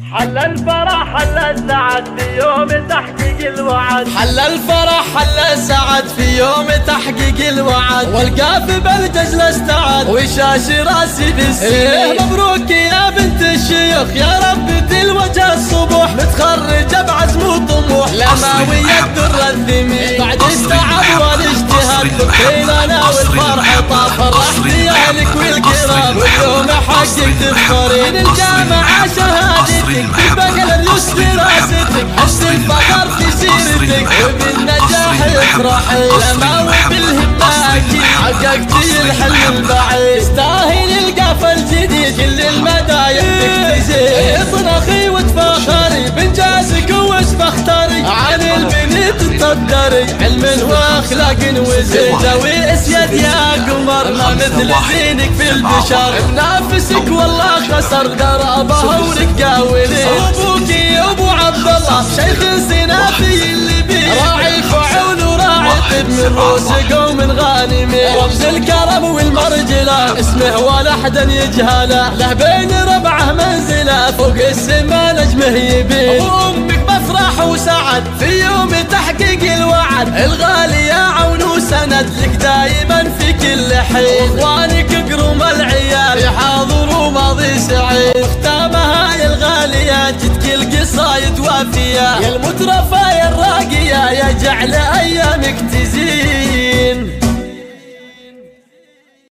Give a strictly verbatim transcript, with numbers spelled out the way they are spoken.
حل الفرح حل السعد في يوم تحقيق الوعد. حل الفرح حل السعد في يوم تحقيق الوعد، والقاف بالجزل استعد وشاش راسي بالسنين. مبروك يا بنت الشيخ، يا رب تلوجه الصبوح، متخرجه بعزم وطموح لماوية الدر الثمين. بعد التعب والاجتهاد لنا والفرح طاف فرحتي اهلك والكرام، واليوم حققت الفرين الجامعة شهادتك بقل اليسر راستك، حس الفخر في سيرتك وبالنجاح يفرحي لما وبالهمة اكيد حققتي الحلم البعيد. تستاهل القاف الجديد كل المدايح بك تزيد، اطرخي وتفاخري بانجازك وش فاختاري عن البنت تقدري علم واخلاق وزين. زوي اسيد يا قمر ما مثل زينك في البشر، بنافسك والله خسر درابها ونقاولين. ابوك يا ابو عبد الله شيخ سنافي اللي بيه، راعي فعول وراعي طب من روس قوم غانمين. رمز الكرم والمرجله اسمه ولا احد يجهله، له بين ربعه منزله فوق السما نجمه يبين. وامك مفرح وسعد في يوم تحقيق الوعد، الغالية عون وسند لك دايما في كل حين. اخوانك قروم العيال يحاضروا ماضي سعيد، ختامها يا الغالية جدك القصايد وافية، يا المترفة